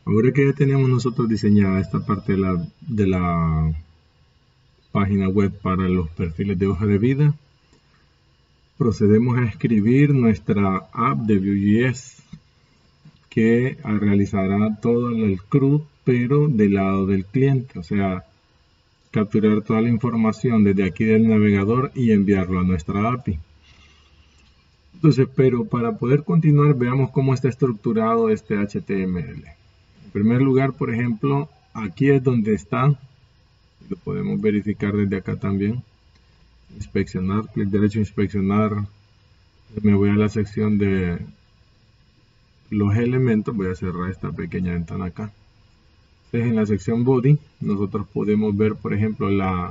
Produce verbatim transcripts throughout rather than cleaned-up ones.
Ahora que ya tenemos nosotros diseñada esta parte de la, de la página web para los perfiles de hoja de vida, procedemos a escribir nuestra app de Vue.js que realizará todo el C R U D, pero del lado del cliente, o sea, capturar toda la información desde aquí del navegador y enviarlo a nuestra A P I. Entonces, pero para poder continuar, veamos cómo está estructurado este H T M L. En primer lugar, por ejemplo, aquí es donde está, lo podemos verificar desde acá también. Inspeccionar, clic derecho, inspeccionar. Me voy a la sección de los elementos, voy a cerrar esta pequeña ventana acá. Entonces, en la sección body, nosotros podemos ver, por ejemplo, la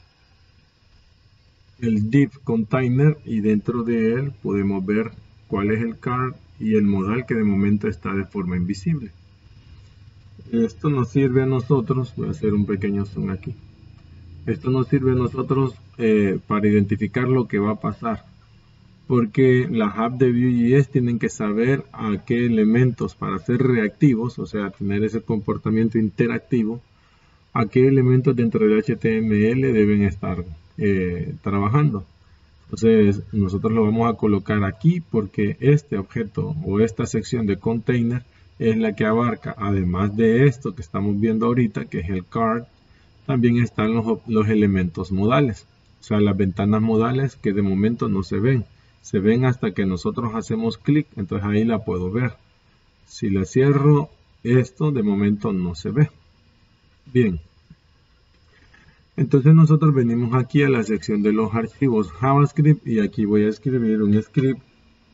el div container, y dentro de él podemos ver cuál es el card y el modal que de momento está de forma invisible. Esto nos sirve a nosotros, voy a hacer un pequeño zoom aquí. Esto nos sirve a nosotros eh, para identificar lo que va a pasar, porque las apps de Vue.js tienen que saber a qué elementos, para ser reactivos, o sea, tener ese comportamiento interactivo, a qué elementos dentro del H T M L deben estar eh, trabajando. Entonces nosotros lo vamos a colocar aquí porque este objeto o esta sección de container es la que abarca, además de esto que estamos viendo ahorita, que es el card, también están los, los elementos modales, o sea, las ventanas modales que de momento no se ven. Se ven hasta que nosotros hacemos clic, entonces ahí la puedo ver. Si la cierro, esto de momento no se ve. Bien. Entonces nosotros venimos aquí a la sección de los archivos JavaScript y aquí voy a escribir un script.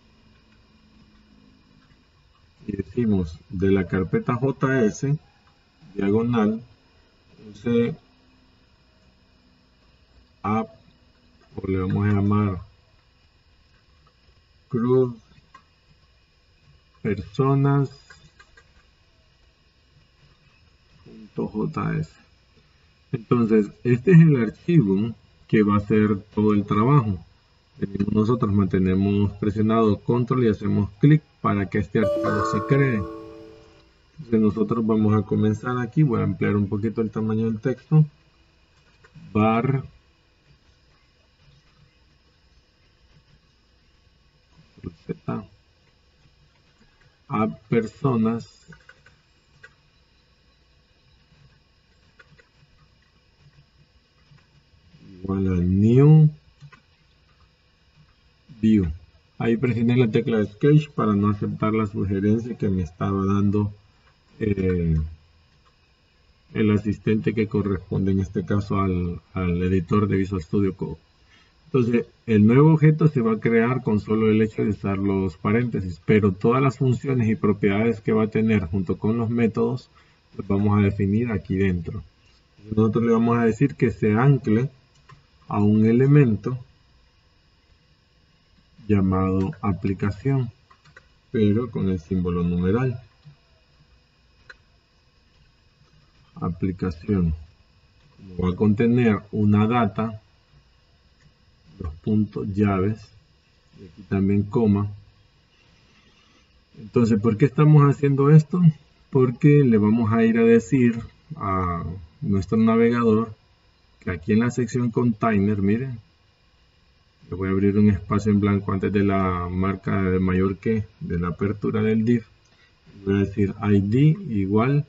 Y decimos de la carpeta J S, diagonal, use app, o le vamos a llamar C R U D personas.js. Entonces, este es el archivo que va a hacer todo el trabajo. Nosotros mantenemos presionado control y hacemos clic para que este archivo se cree. Entonces nosotros vamos a comenzar aquí. Voy a ampliar un poquito el tamaño del texto. Var Z app personas igual a new view. Ahí presioné la tecla Escape para no aceptar la sugerencia que me estaba dando eh, el asistente que corresponde en este caso al, al editor de Visual Studio Code. Entonces el nuevo objeto se va a crear con solo el hecho de usar los paréntesis, pero todas las funciones y propiedades que va a tener junto con los métodos los vamos a definir aquí dentro. Nosotros le vamos a decir que se ancle a un elemento llamado aplicación, pero con el símbolo numeral. Aplicación, como va a contener una data, los puntos llaves, y aquí también coma. Entonces, ¿por qué estamos haciendo esto? Porque le vamos a ir a decir a nuestro navegador que aquí en la sección container, miren, le voy a abrir un espacio en blanco antes de la marca de mayor que, de la apertura del div. Voy a decir I D igual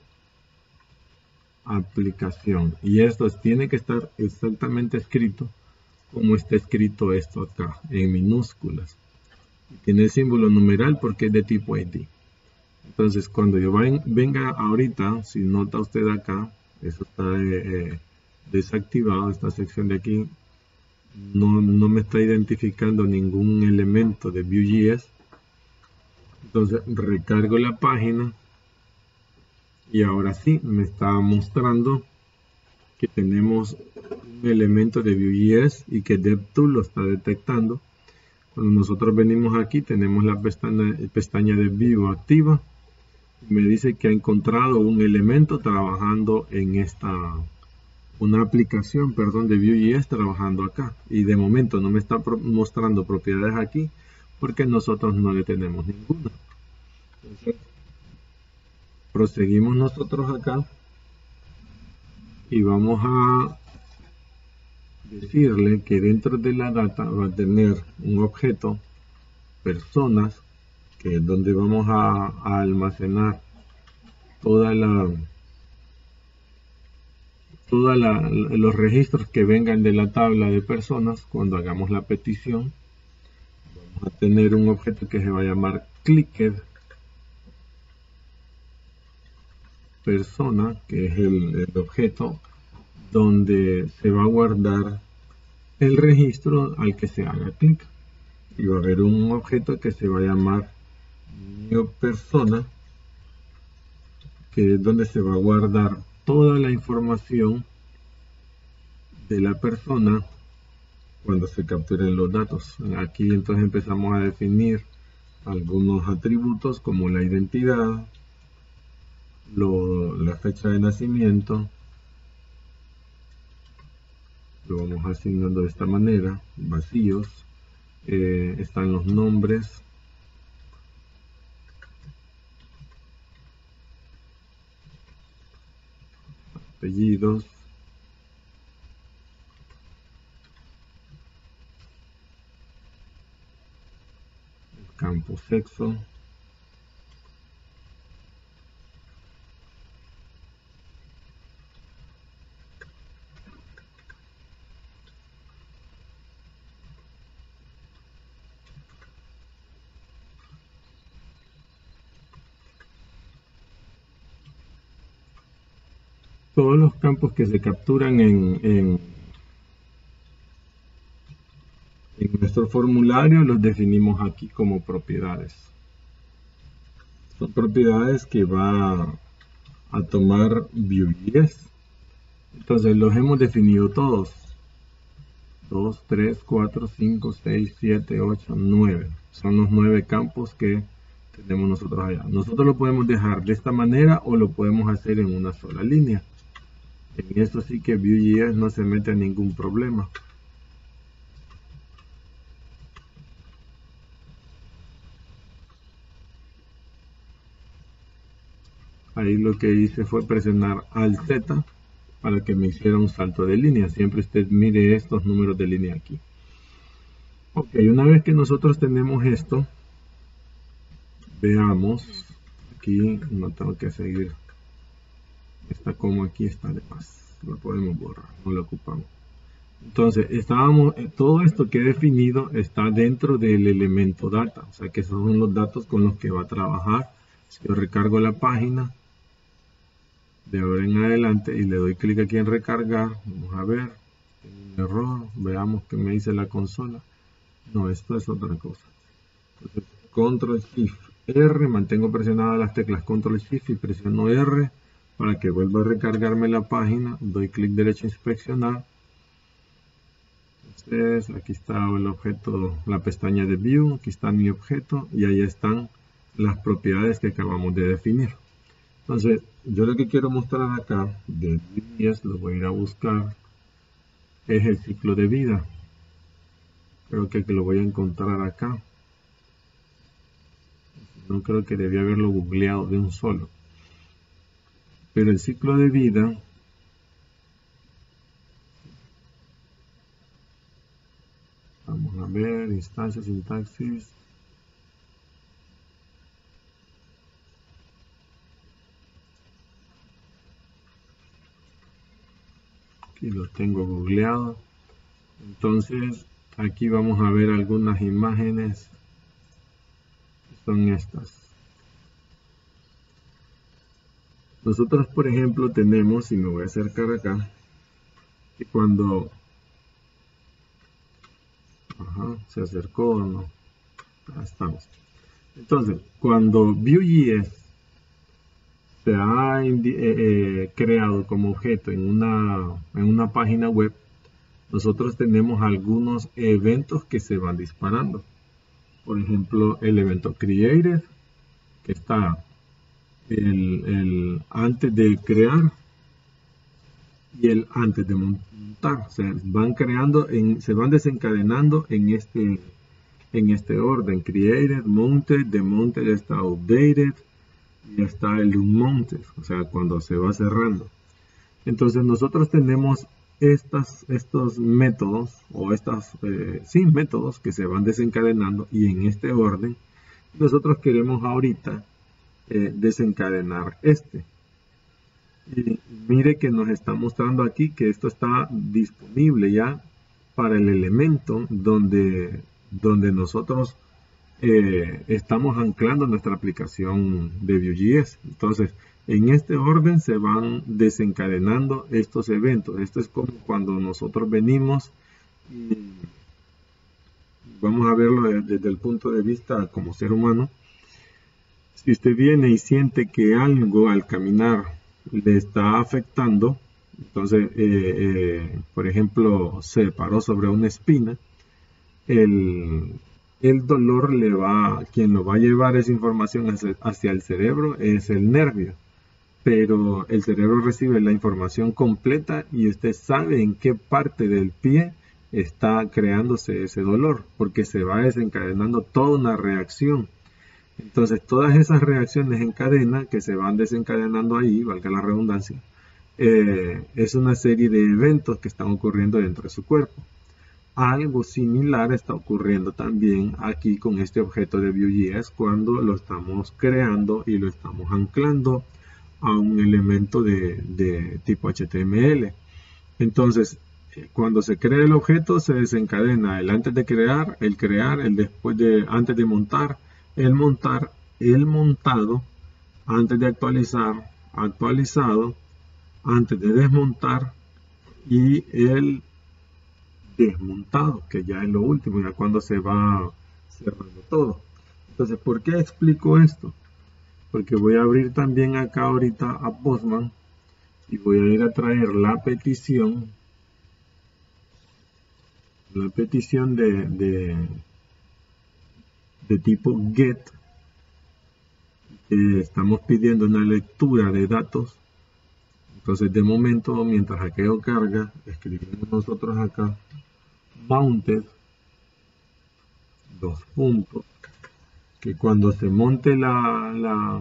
aplicación. Y esto tiene que estar exactamente escrito como está escrito esto acá, en minúsculas. Tiene el símbolo numeral porque es de tipo I D. Entonces, cuando yo venga ahorita, si nota usted acá, eso está eh, desactivado, esta sección de aquí. No, no me está identificando ningún elemento de Vue.js. Entonces recargo la página y ahora sí me está mostrando que tenemos un elemento de Vue.js y que DevTools lo está detectando. Cuando nosotros venimos aquí tenemos la pestaña, pestaña de Vue activa. Me dice que ha encontrado un elemento trabajando en esta una aplicación, perdón, de Vue.js trabajando acá, y de momento no me está mostrando propiedades aquí porque nosotros no le tenemos ninguna. Entonces, proseguimos nosotros acá y vamos a decirle que dentro de la data va a tener un objeto personas, que es donde vamos a, a almacenar toda la todos los registros que vengan de la tabla de personas. Cuando hagamos la petición, vamos a tener un objeto que se va a llamar clicked persona, que es el, el objeto donde se va a guardar el registro al que se haga clic. Y va a haber un objeto que se va a llamar new persona, que es donde se va a guardar toda la información de la persona cuando se capturen los datos. Aquí entonces empezamos a definir algunos atributos como la identidad, lo, la fecha de nacimiento. Lo vamos asignando de esta manera, vacíos. Eh, están los nombres, apellidos, el campo sexo, todos los campos que se capturan en, en, en nuestro formulario los definimos aquí como propiedades. Son propiedades que va a tomar Vue.js. Entonces los hemos definido todos. dos, tres, cuatro, cinco, seis, siete, ocho, nueve. Son los nueve campos que tenemos nosotros allá. Nosotros lo podemos dejar de esta manera o lo podemos hacer en una sola línea. En esto sí que Vue.js no se mete en ningún problema. Ahí lo que hice fue presionar Alt Z para que me hiciera un salto de línea. Siempre usted mire estos números de línea aquí. Ok, una vez que nosotros tenemos esto, veamos, aquí no tengo que seguir, está como aquí está de más, lo podemos borrar, no lo ocupamos. Entonces, estábamos, todo esto que he definido está dentro del elemento data, o sea que esos son los datos con los que va a trabajar. Si yo recargo la página de ahora en adelante y le doy clic aquí en recargar, vamos a ver, un error, veamos qué me dice la consola. No, esto es otra cosa. Entonces, control shift R, mantengo presionadas las teclas control shift y presiono R para que vuelva a recargarme la página. Doy clic derecho a inspeccionar. Entonces, aquí está el objeto, la pestaña de View, aquí está mi objeto y ahí están las propiedades que acabamos de definir. Entonces, yo lo que quiero mostrar acá de Vue.js, lo voy a ir a buscar, es el ciclo de vida. Creo que lo voy a encontrar acá. No creo que debía haberlo googleado de un solo. Pero el ciclo de vida vamos a ver, instancia, sintaxis. Aquí lo tengo googleado. Entonces, aquí vamos a ver algunas imágenes. Son estas. Nosotros, por ejemplo, tenemos, y me voy a acercar acá, que cuando ajá, se acercó o no, ahí estamos. Entonces, cuando Vue.js se ha eh, eh, creado como objeto en una, en una página web, nosotros tenemos algunos eventos que se van disparando. Por ejemplo, el evento created, que está el, el antes de crear y el antes de montar. O sea, van creando, en, se van desencadenando en este, en este orden. Created, mounted, demounted está updated. y está el unmounted, o sea, cuando se va cerrando. Entonces nosotros tenemos estas, estos métodos, o estas, eh, sí, métodos que se van desencadenando, y en este orden, nosotros queremos ahorita eh, desencadenar este. Y mire que nos está mostrando aquí que esto está disponible ya para el elemento donde, donde nosotros eh, estamos anclando nuestra aplicación de Vue.js. Entonces, en este orden se van desencadenando estos eventos. Esto es como cuando nosotros venimos y vamos a verlo desde el punto de vista como ser humano. Si usted viene y siente que algo al caminar le está afectando, entonces, eh, eh, por ejemplo, se paró sobre una espina, el, el dolor le va, quien lo va a llevar esa información hacia, hacia el cerebro es el nervio, pero el cerebro recibe la información completa y usted sabe en qué parte del pie está creándose ese dolor, porque se va desencadenando toda una reacción. Entonces, todas esas reacciones en cadena que se van desencadenando ahí, valga la redundancia, eh, es una serie de eventos que están ocurriendo dentro de su cuerpo. Algo similar está ocurriendo también aquí con este objeto de Vue.js cuando lo estamos creando y lo estamos anclando a un elemento de, de tipo H T M L. Entonces, cuando se crea el objeto, se desencadena el antes de crear, el crear, el después de, antes de montar, el montar, el montado, antes de actualizar, actualizado, antes de desmontar y el desmontado, que ya es lo último, ya cuando se va cerrando todo. Entonces, ¿por qué explico esto? Porque voy a abrir también acá ahorita a Postman y voy a ir a traer la petición, la petición de, de de tipo get. Eh, estamos pidiendo una lectura de datos. Entonces, de momento, mientras aquello carga, escribimos nosotros acá mounted, dos puntos, que cuando se monte la, la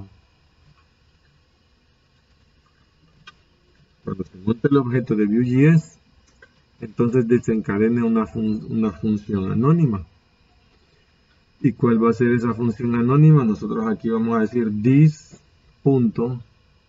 cuando se monte el objeto de Vue.js, entonces desencadene una, fun una función anónima. ¿Y cuál va a ser esa función anónima? Nosotros aquí vamos a decir this punto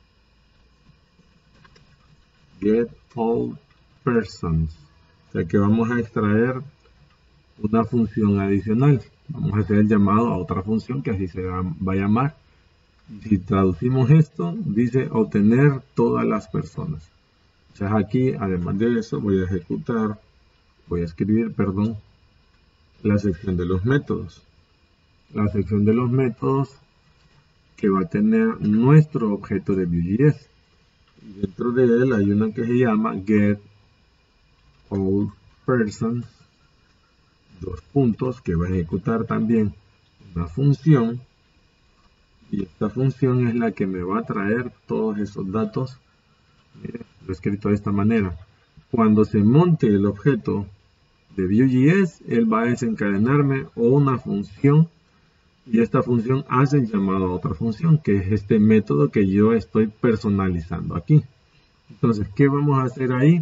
get all persons, o sea que vamos a extraer una función adicional. Vamos a hacer el llamado a otra función que así se va, va a llamar. Si traducimos esto, dice obtener todas las personas. O sea, aquí, además de eso, voy a ejecutar, voy a escribir, perdón, la sección de los métodos. La sección de los métodos que va a tener nuestro objeto de Vue.js. Dentro de él hay una que se llama get all persons, dos puntos, que va a ejecutar también una función, y esta función es la que me va a traer todos esos datos. Mire, lo he escrito de esta manera. Cuando se monte el objeto de Vue.js, él va a desencadenarme una función, y esta función hace el llamado a otra función, que es este método que yo estoy personalizando aquí. Entonces, ¿qué vamos a hacer ahí?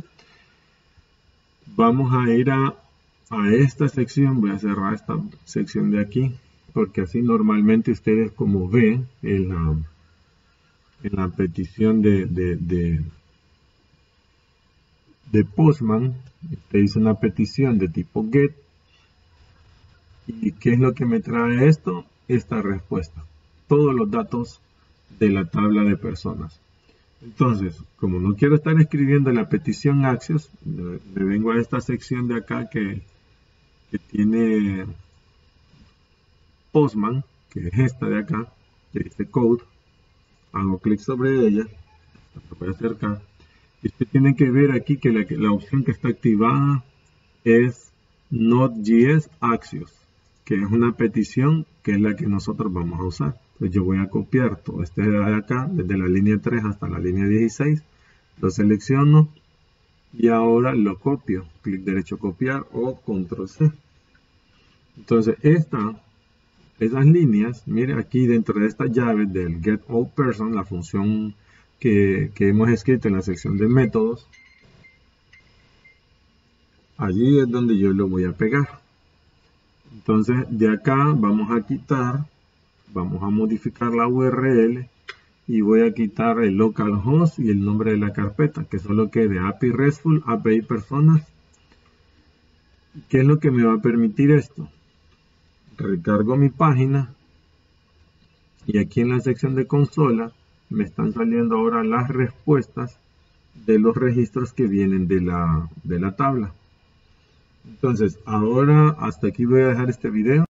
Vamos a ir a, a esta sección. Voy a cerrar esta sección de aquí, porque así normalmente ustedes, como ven en la, en la petición de, de, de, de Postman, usted hizo una petición de tipo get. ¿Y qué es lo que me trae esto? Esta respuesta. Todos los datos de la tabla de personas. Entonces, como no quiero estar escribiendo la petición Axios, me vengo a esta sección de acá que, que tiene Postman, que es esta de acá, que dice Code. Hago clic sobre ella, lo voy a acercar. Y usted tiene que ver aquí que la, la opción que está activada es Node.js Axios, que es una petición que es la que nosotros vamos a usar. Entonces yo voy a copiar todo este de acá, desde la línea tres hasta la línea dieciséis, lo selecciono y ahora lo copio, clic derecho copiar o control C. Entonces esta esas líneas, mire aquí dentro de esta llave del getAllPerson, la función que, que hemos escrito en la sección de métodos, allí es donde yo lo voy a pegar. Entonces de acá vamos a quitar, vamos a modificar la U R L y voy a quitar el localhost y el nombre de la carpeta, que solo quede A P I RESTful, A P I Personas. ¿Qué es lo que me va a permitir esto? Recargo mi página y aquí en la sección de consola me están saliendo ahora las respuestas de los registros que vienen de la, de la tabla. Entonces ahora hasta aquí voy a dejar este video.